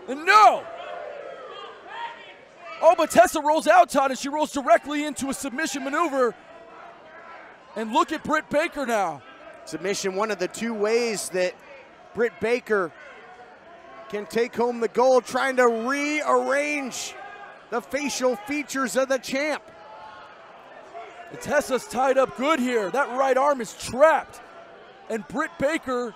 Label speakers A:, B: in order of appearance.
A: And no! Oh, but Tessa rolls out, Todd, and she rolls directly into a submission maneuver. And look at Britt Baker now.
B: Submission, one of the two ways that Britt Baker can take home the gold, trying to rearrange the facial features of the champ.
A: And Tessa's tied up good here. That right arm is trapped. And Britt Baker